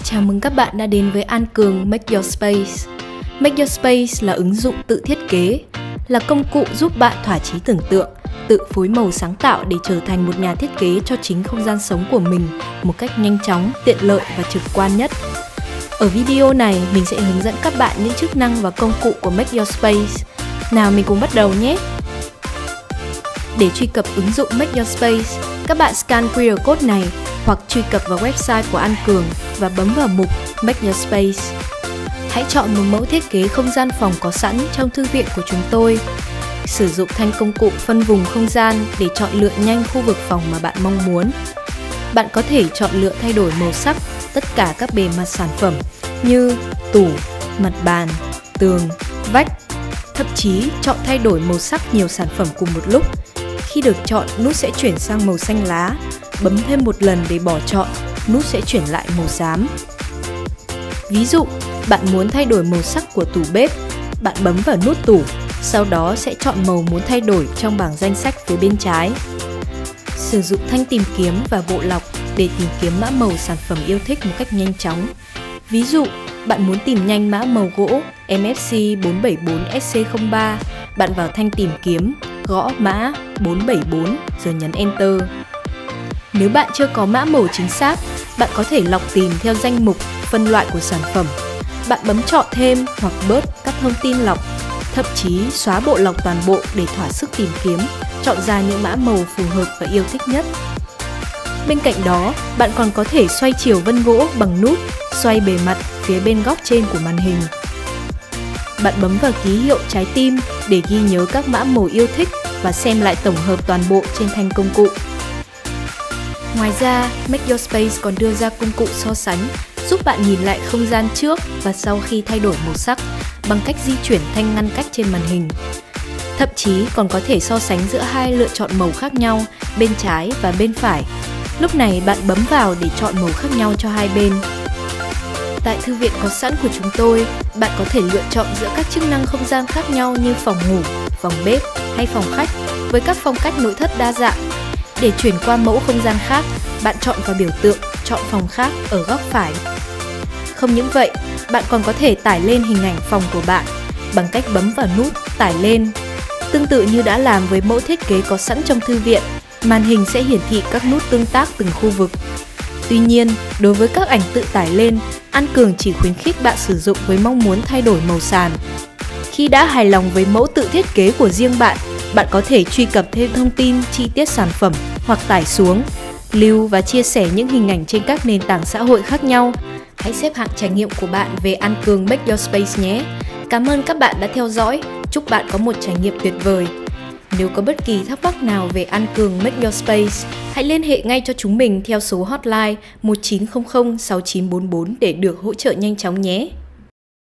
Chào mừng các bạn đã đến với An Cường Make Your Space. Make Your Space là ứng dụng tự thiết kế, là công cụ giúp bạn thỏa chí tưởng tượng, tự phối màu sáng tạo để trở thành một nhà thiết kế cho chính không gian sống của mình một cách nhanh chóng, tiện lợi và trực quan nhất. Ở video này, mình sẽ hướng dẫn các bạn những chức năng và công cụ của Make Your Space. Nào mình cùng bắt đầu nhé! Để truy cập ứng dụng Make Your Space, các bạn scan QR code này hoặc truy cập vào website của An Cường và bấm vào mục Make Your Space. Hãy chọn một mẫu thiết kế không gian phòng có sẵn trong thư viện của chúng tôi. Sử dụng thanh công cụ phân vùng không gian để chọn lựa nhanh khu vực phòng mà bạn mong muốn. Bạn có thể chọn lựa thay đổi màu sắc tất cả các bề mặt sản phẩm như tủ, mặt bàn, tường, vách. Thậm chí chọn thay đổi màu sắc nhiều sản phẩm cùng một lúc. Khi được chọn, nút sẽ chuyển sang màu xanh lá. Bấm thêm một lần để bỏ chọn, nút sẽ chuyển lại màu xám. Ví dụ, bạn muốn thay đổi màu sắc của tủ bếp, bạn bấm vào nút tủ, sau đó sẽ chọn màu muốn thay đổi trong bảng danh sách phía bên trái. Sử dụng thanh tìm kiếm và bộ lọc để tìm kiếm mã màu sản phẩm yêu thích một cách nhanh chóng. Ví dụ, bạn muốn tìm nhanh mã màu gỗ MFC 474SC03, bạn vào thanh tìm kiếm, gõ mã 474 rồi nhấn Enter. Nếu bạn chưa có mã màu chính xác, bạn có thể lọc tìm theo danh mục phân loại của sản phẩm. Bạn bấm chọn thêm hoặc bớt các thông tin lọc, thậm chí xóa bộ lọc toàn bộ để thỏa sức tìm kiếm, chọn ra những mã màu phù hợp và yêu thích nhất. Bên cạnh đó, bạn còn có thể xoay chiều vân gỗ bằng nút xoay bề mặt phía bên góc trên của màn hình. Bạn bấm vào ký hiệu trái tim để ghi nhớ các mã màu yêu thích và xem lại tổng hợp toàn bộ trên thanh công cụ. Ngoài ra, Make Your Space còn đưa ra công cụ so sánh, giúp bạn nhìn lại không gian trước và sau khi thay đổi màu sắc bằng cách di chuyển thanh ngăn cách trên màn hình. Thậm chí còn có thể so sánh giữa hai lựa chọn màu khác nhau, bên trái và bên phải. Lúc này bạn bấm vào để chọn màu khác nhau cho hai bên. Tại thư viện có sẵn của chúng tôi, bạn có thể lựa chọn giữa các chức năng không gian khác nhau như phòng ngủ, phòng bếp hay phòng khách với các phong cách nội thất đa dạng. Để chuyển qua mẫu không gian khác, bạn chọn vào biểu tượng chọn phòng khác ở góc phải. Không những vậy, bạn còn có thể tải lên hình ảnh phòng của bạn bằng cách bấm vào nút tải lên. Tương tự như đã làm với mẫu thiết kế có sẵn trong thư viện, màn hình sẽ hiển thị các nút tương tác từng khu vực. Tuy nhiên, đối với các ảnh tự tải lên, An Cường chỉ khuyến khích bạn sử dụng với mong muốn thay đổi màu sàn. Khi đã hài lòng với mẫu tự thiết kế của riêng bạn, bạn có thể truy cập thêm thông tin, chi tiết sản phẩm hoặc tải xuống, lưu và chia sẻ những hình ảnh trên các nền tảng xã hội khác nhau. Hãy xếp hạng trải nghiệm của bạn về An Cường Make Your Space nhé! Cảm ơn các bạn đã theo dõi, chúc bạn có một trải nghiệm tuyệt vời. Nếu có bất kỳ thắc mắc nào về An Cường Make Your Space, hãy liên hệ ngay cho chúng mình theo số hotline 1900 6944 để được hỗ trợ nhanh chóng nhé!